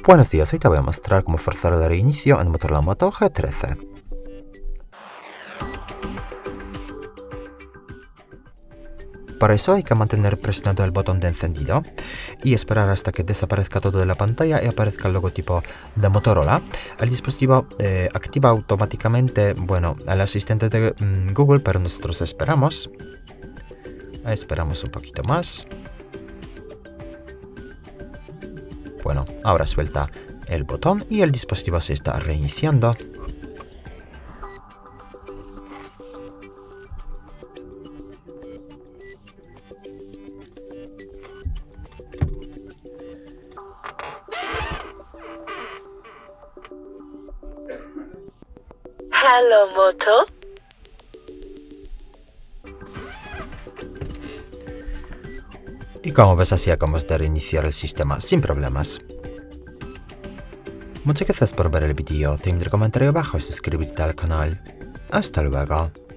Buenos días, hoy te voy a mostrar cómo forzar el reinicio en Motorola Moto G13. Para eso hay que mantener presionado el botón de encendido y esperar hasta que desaparezca todo de la pantalla y aparezca el logotipo de Motorola. El dispositivo activa automáticamente, el asistente de Google, pero nosotros esperamos un poquito más. Bueno, ahora suelta el botón y el dispositivo se está reiniciando. Hello, Moto. Y como ves, así acabamos de reiniciar el sistema sin problemas. Muchas gracias por ver el vídeo, te invito a comentar abajo y suscribirte al canal. Hasta luego.